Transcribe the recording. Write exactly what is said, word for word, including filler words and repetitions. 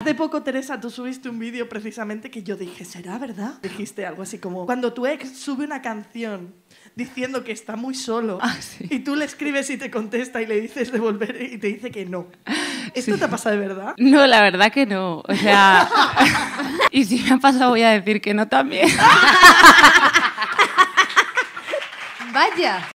Hace poco, Teresa, tú subiste un vídeo precisamente que yo dije, ¿será verdad? Dijiste algo así como, cuando tu ex sube una canción diciendo que está muy solo ah, sí. y tú le escribes y te contesta y le dices de volver y te dice que no. ¿Esto Sí. te ha pasado de verdad? No, la verdad que no. O sea, y si me ha pasado voy a decir que no también. Vaya.